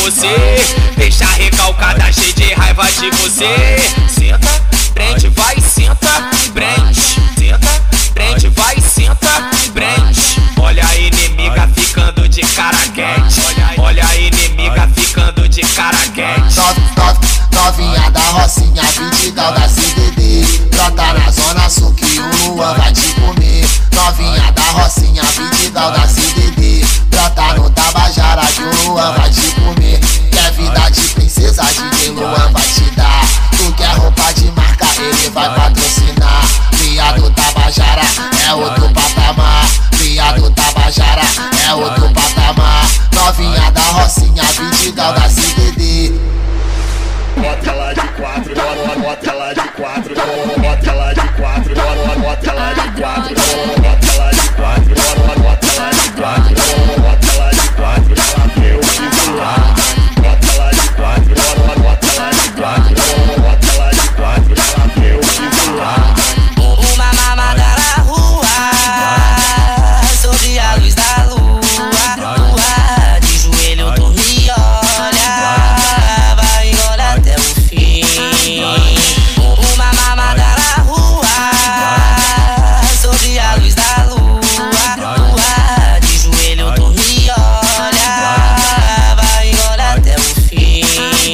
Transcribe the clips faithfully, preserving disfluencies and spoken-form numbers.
você, deixa recalcada, cheia de raiva de você. Senta, prende, vai, senta, prende. Senta, prende, vai, senta, prende. Olha a inimiga ficando de cara quente. Olha a inimiga ficando de cara quente. Novinha da Rocinha, Vidigal da C D D. Brota na zona sul que o Luan vai te comer. Novinha da Rocinha, Vidigal da C D D. Brota no Tabajara que o Luan vai te comer. Quer vida de princesa, D J Luan vai te dar. Tu quer roupa de marca, ele vai patrocinar. Viado Tabajara é outro patamar. Viado Tabajara é outro patamar. Novinha da Rocinha, Vidigal da C D D. Bota ela de quatro, bota ela de quatro, bota ela de quatro, bota ela de quatro, bota ela de quatro, bota ela de quatro, bota ela de quatro, ela vê o visual. Bota ela de quatro, bota ela de quatro, bota ela de quatro, ela vê o visual. Uma mamada na rua, sob a luz da lua, lua de joelho tu me olha, vai engordar até o fim. Uma mamada na rua, sob a luz da lua, lua de joelho tu me olha, vai engordar até o fim.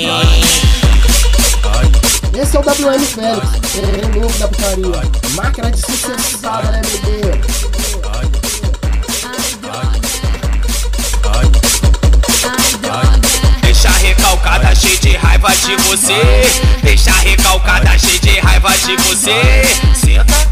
Esse é o W M Félix, ele é novo da putaria. Máquina de sucessada, né, bebê? Deixa recalcada, cheia de raiva de você, deixa recalcada, cheia de raiva de você. Senta,